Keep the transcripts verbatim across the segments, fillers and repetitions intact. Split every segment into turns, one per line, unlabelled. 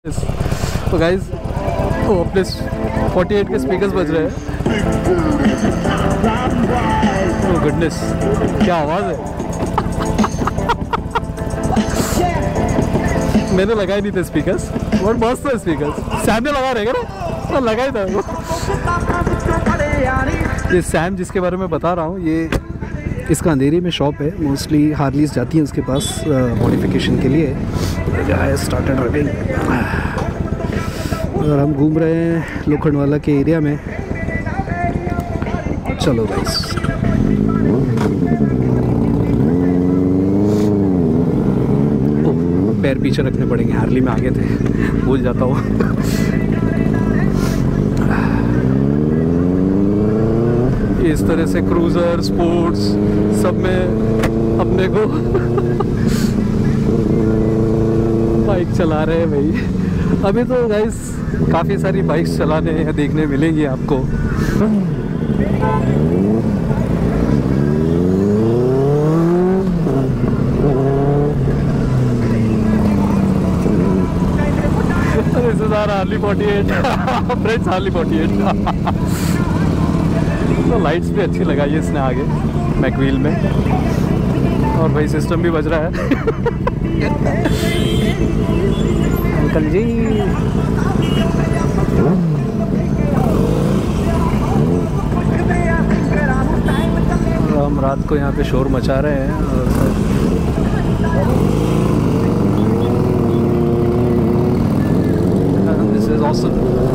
तो गाइस वो अपने अड़तालीस के स्पीकर्स बज रहे हैं। ओह गुडनेस, क्या आवाज़ है। मैंने लगाए नहीं थे स्पीकर्स, बहुत मस्त है स्पीकर्स। सैम ने लगा रहेगा ना, तो लगा ही था वो। ये सैम जिसके बारे में बता रहा हूँ, ये इसका अंधेरी में शॉप है। मोस्टली हार्लीज जाती हैं उसके पास मॉडिफिकेशन के लिए। स्टार्टेड रनिंग और हम घूम रहे हैं लोखंडवाला के एरिया में। चलो गाइस, पैर पीछे रखने पड़ेंगे, हार्ली में आगे थे, भूल जाता हूँ। इस तरह से क्रूज़र स्पोर्ट्स सब में अपने को बाइक चला रहे हैं भाई। अभी तो गाइस काफ़ी सारी बाइक्स चलाने या देखने मिलेंगी आपको। रिश्तेदार Harley forty eight, friends Harley forty eight. तो लाइट्स भी अच्छी लगाई है इसने आगे मैकव्हील में, और भाई सिस्टम भी बज रहा है। अंकल जी हम रात को यहाँ पे शोर मचा रहे हैं। और दिस इज ऑसम।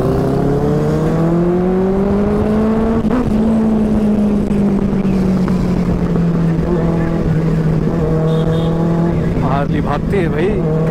हार्ली भागती है भाई।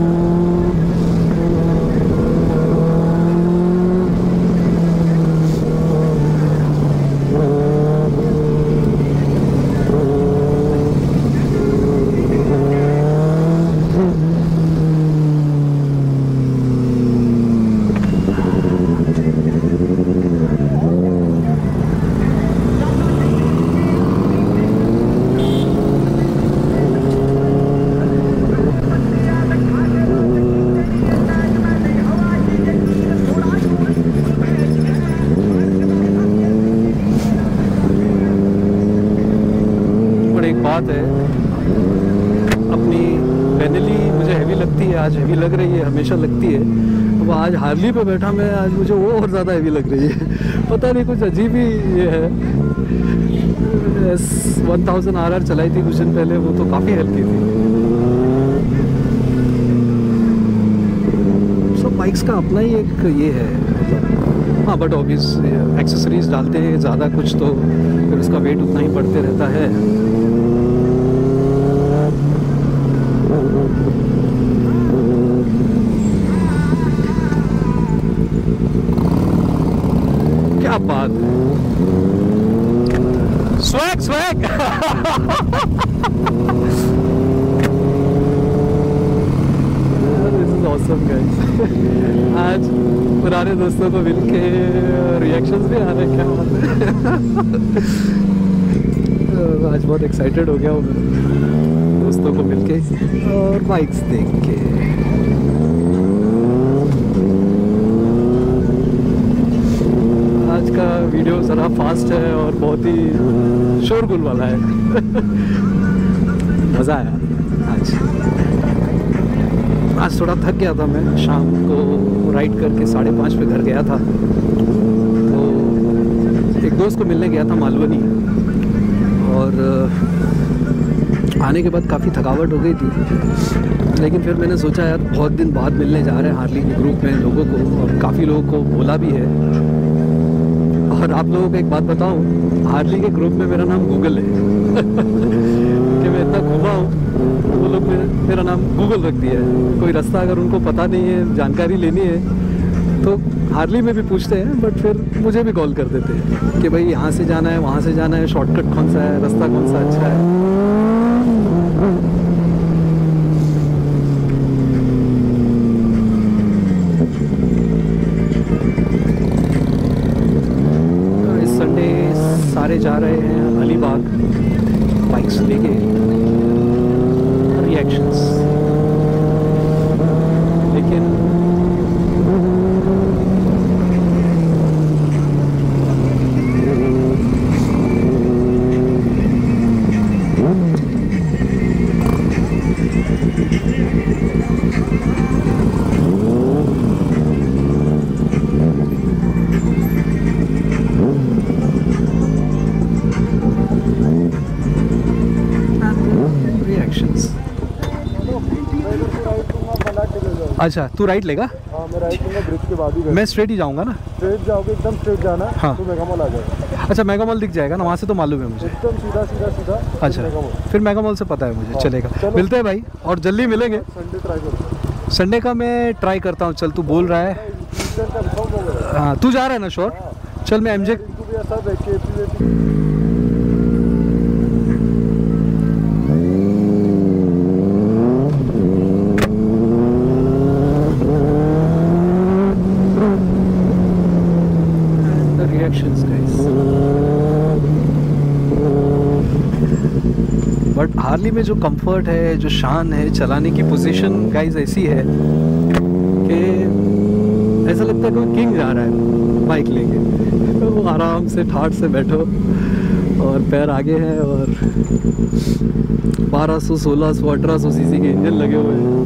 बात है अपनी बेनेली मुझे हैवी लगती है, आज हैवी लग रही है, हमेशा लगती है। अब आज हार्ली पे बैठा मैं, आज मुझे वो और ज़्यादा हैवी लग रही है। पता नहीं, कुछ अजीब ही ये है। S one thousand R R चलाई थी कुछ दिन पहले, वो तो काफ़ी हल्की थी। सब बाइक्स का अपना ही एक ये है। हाँ बट ऑब्वियस एक्सेसरीज डालते हैं ज़्यादा कुछ तो फिर उसका वेट उतना ही बढ़ते रहता है। क्या बात है, swag swag. This is awesome guys. आज पुराने दोस्तों को मिलके रिएक्शंस भी आ रहे हैं, क्या बात है। आज बहुत एक्साइटेड हो गया हूँ दोस्तों को मिलके और बाइक्स देख के। आज का वीडियो ज़रा फास्ट है और बहुत ही शोरगुल वाला है। मज़ा आया आज। आज थोड़ा थक गया था मैं, शाम को राइड करके साढ़े पाँच पे घर गया था। तो एक दोस्त को मिलने गया था मालवनी, और आने के बाद काफ़ी थकावट हो गई थी। लेकिन फिर मैंने सोचा यार बहुत दिन बाद मिलने जा रहे हैं हार्ली के ग्रुप में लोगों को, और काफ़ी लोगों को बोला भी है। और आप लोगों को एक बात बताऊं, हार्ली के ग्रुप में मेरा नाम गूगल है। कि मैं इतना घूमा हूँ तो वो लोग मेरे, मेरा नाम गूगल रख दिया है। कोई रास्ता अगर उनको पता नहीं है, जानकारी लेनी है, तो हार्ली में भी पूछते हैं, बट फिर मुझे भी कॉल कर देते हैं कि भाई यहाँ से जाना है, वहाँ से जाना है, शॉर्टकट कौन सा है, रास्ता कौन सा अच्छा है। सारे जा रहे हैं अलीबाग बाइक्स लेके। रिएक्शंस, लेकिन अच्छा, तू राइट लेगा?
हाँ, मैं राइट लूंगा, ब्रिज के बाद ही।
मैं स्ट्रेट ही जाऊंगा ना?
स्ट्रेट जाओगे, एकदम स्ट्रेट जाना है। हाँ। तो मेगा मॉल आ जाएगा।
अच्छा, मेगा मॉल दिख जाएगा ना, वहाँ से तो मालूम है मुझे।
एकदम सीधा सीधा सीधा।
अच्छा, फिर मेगा मॉल से पता है मुझे। हाँ, चलेगा, मिलते हैं भाई, और जल्दी मिलेंगे।
संडे ट्राई करते।
संडे का मैं ट्राई करता हूँ। चल, तू बोल रहा है। हाँ, तू जा रहा है ना? श्योर। चल, मैं एमजे बट हार्ली में जो कंफर्ट है, जो शान है, चलाने की पोजीशन गाइस ऐसी है कि ऐसा लगता है कोई किंग जा रहा है बाइक लेके। तो आराम से ठाठ से बैठो और पैर आगे हैं, और बारह सौ सोलह सौ अठारह सौ सीसी के इंजन लगे हुए हैं।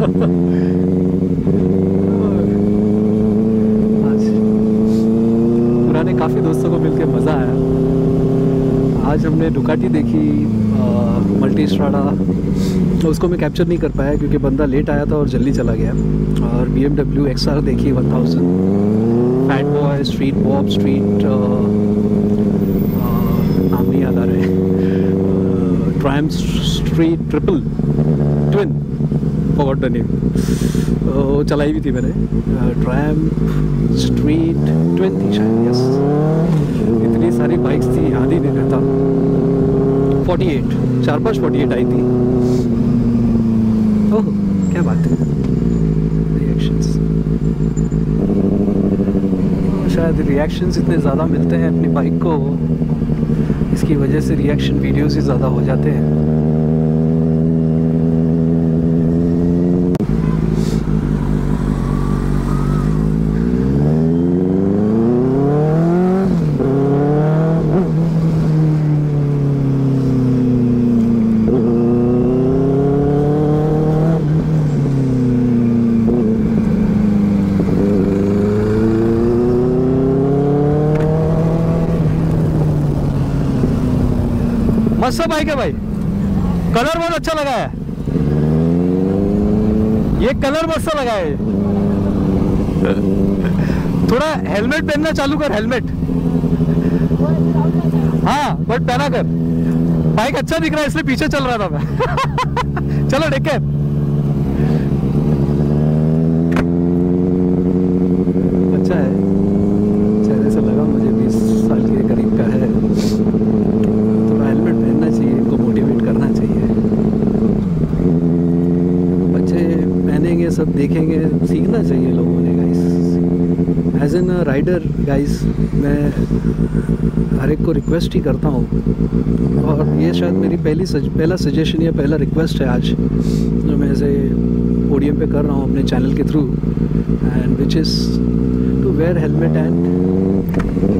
आज पुराने काफ़ी दोस्तों को मिलके मज़ा आया। आज हमने डुकाटी देखी, मल्टी स्ट्राडा, उसको मैं कैप्चर नहीं कर पाया क्योंकि बंदा लेट आया था और जल्दी चला गया। और B M W X R देखी one thousand, fat boy, street bob, street नाम नहीं याद आ रहे, Triumph street triple twin, forgot the name, वो चलाई भी थी मैंने। ट्रायम्फ स्ट्रीट ट्विन थी शायद, यस। इतनी सारी बाइक्स थी, याद ही नहीं रहता। फोर्टी एट, चार पाँच फोर्टी एट आई थी। ओह, क्या बात है। रिएक्शंस, शायद रिएक्शंस इतने ज़्यादा मिलते हैं अपनी बाइक को, इसकी वजह से रिएक्शन वीडियोस ही ज़्यादा हो जाते हैं। मस्त बाइक है भाई, कलर बहुत अच्छा लगा है, ये कलर मस्त लगा है। थोड़ा हेलमेट पहनना चालू कर, हेलमेट। हाँ, बट पहना कर, बाइक अच्छा दिख रहा है इसलिए पीछे चल रहा था मैं। चलो टेक केयर। अच्छा है, चेहरे से लगा मुझे बीस साल के करीब का है। थोड़ा हेलमेट पहनना चाहिए, इनको मोटिवेट करना चाहिए। बच्चे पहनेंगे, सब देखेंगे, सीखना चाहिए लोगों ने guys. As an rider guys, मैं हर एक को रिक्वेस्ट ही करता हूँ, और ये शायद मेरी पहली सज, पहला सजेशन या पहला रिक्वेस्ट है आज जो मैं ऐसे पोडियम पे कर रहा हूँ अपने चैनल के through, and which is to wear helmet. And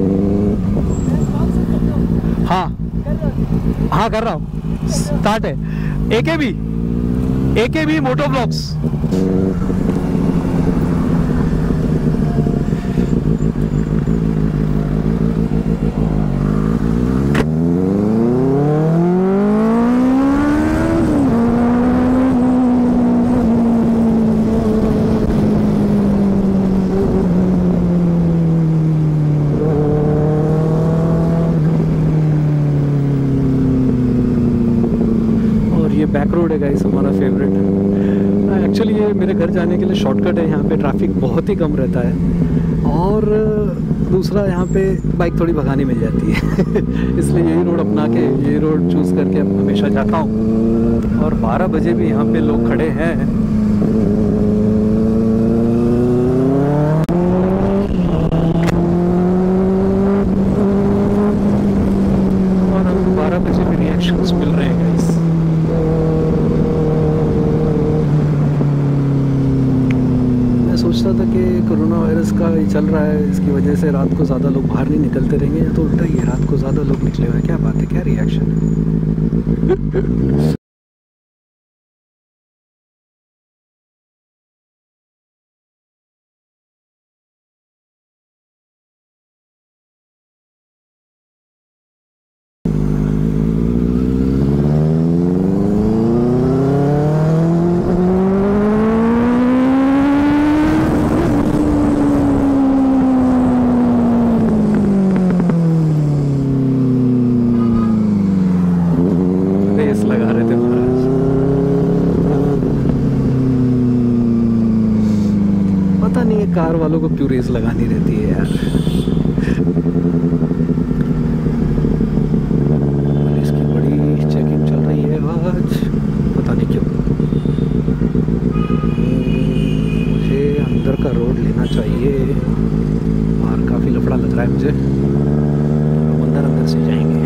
हाँ हाँ कर रहा हूँ, स्टार्ट है। ए K B A K B moto vlogs. Back road है गाइस, हमारा फेवरेट। एक्चुअली ये मेरे घर जाने के लिए शॉर्टकट है, यहाँ पे ट्रैफिक बहुत ही कम रहता है, और दूसरा यहाँ पे बाइक थोड़ी भगानी मिल जाती है। इसलिए यही रोड अपना के, यही रोड चूज़ करके हमेशा जाता हूँ। और बारह बजे भी यहाँ पे लोग खड़े हैं। और हमको बारह बजे भी रिएक्शंस मिल रहे हैं गाइस। सोचता था कि कोरोना वायरस का ही चल रहा है, इसकी वजह से रात को ज़्यादा लोग बाहर नहीं निकलते रहेंगे, तो उल्टा ही रात को ज़्यादा लोग निकले हुए हैं। क्या बात है, क्या रिएक्शन है। कार वालों को क्यों रेस लगानी रहती है यार। पुलिस की बड़ी चेकिंग चल रही है आज, पता नहीं क्यों। मुझे अंदर का रोड लेना चाहिए और काफ़ी लफड़ा लग रहा है मुझे। हम अंदर अंदर से जाएंगे।